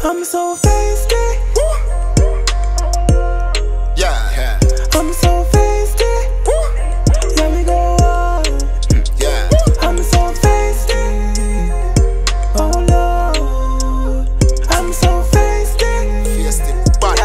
I'm so thirsty. Yeah. I'm so thirsty. Here we go. Yeah. I'm so thirsty. Oh Lord, I'm so thirsty. Thirsty. Bad.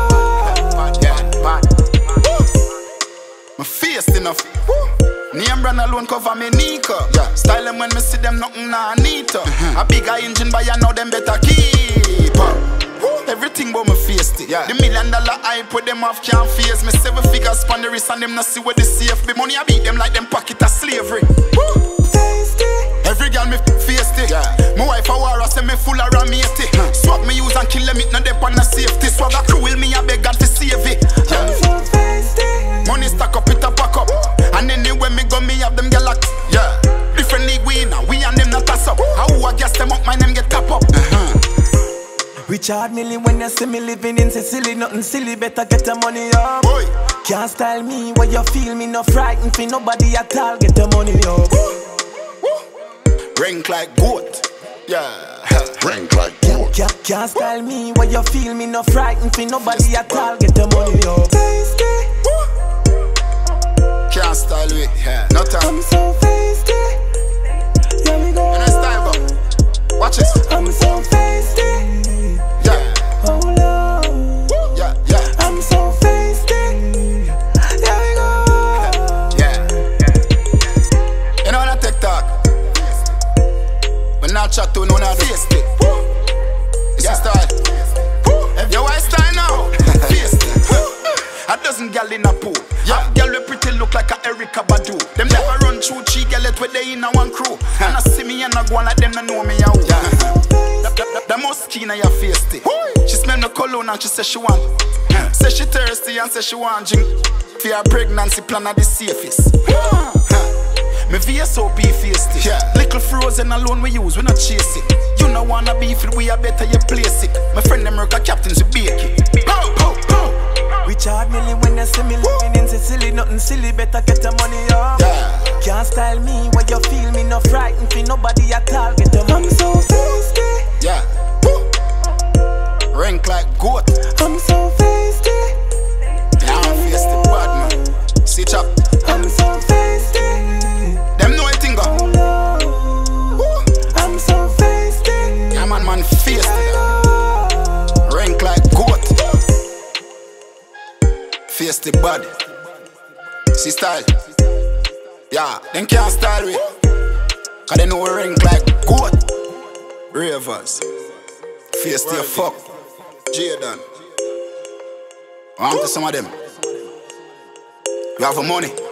Bad. My thirsty enough. Name brand alone cover me Nika. Yeah. Style them when me see them nothing nah neat. A bigger engine but you know them better keep. Everything but me face it. Yeah. The $1 million hype with them off can't face me. 7 figures span the wrist and them not see where they safe. Be money I beat them like them pocket of slavery. Every girl me face it. Yeah. My wife a war say me full of ramate. Swap me use and kill them it no dep on the safety. Swag a crew will me a beg God to save it. Yeah. Money stack up it a pack up. And anywhere me go me have them get locked. Yeah. Different league we in we and them not toss up. How I gas them up my name get tap up. Richard Millie when you see me living in Sicily. Nothing silly, better get the money up. Boy. Can't style me where you feel me, no frightened for nobody at all. Get the money up. Rank like goat. Yeah. Rank like goat. Can't style me where you feel me, no frightened for nobody at all. Get the money up. Can't style it. Yeah. No time. I'm so thirsty. Here we go. And I style go. Watch this. I'm so thirsty. Yeah. Oh Lord. Yeah. I'm so thirsty. Here we go. Yeah. You know when I take talk, when I chat to no one face it. It's a style. Yo, why style now? Face it. A dozen gal in a pool. Yeah. Gal we pretty look like a Erykah Badu. Them never run through 3 gal where they in a one crew. And I see me and I go on like them no know me out. The most keen on your face it. She smell no cologne and she say she want. Say she thirsty and say she want drink. For her pregnancy plan are the safest. Me VSOP faced it. Yeah. Little frozen alone we use, we not chase it. You no wanna beef it, we are better you place it. My friend them work captains, we bake it. Richard Millie when you see me living in Sicily. Nothing silly, better get the money up. Yeah. Can't style me where you feel me, no frightened for nobody at all. Get the money. I'm so thirsty. Yeah. Rank like goat. I'm so thirsty. Yeah, I'm thirsty bad man. See chop. I'm so thirsty. Them know anything go. Oh Lord. I'm so thirsty. Yeah man thirsty. Rank like goat. Thirsty body. See style. Yeah, them can't style we. Cause they know we rank like goat. Ravers. Thirsty a fuck. Jaden. I want to some of them. You have money.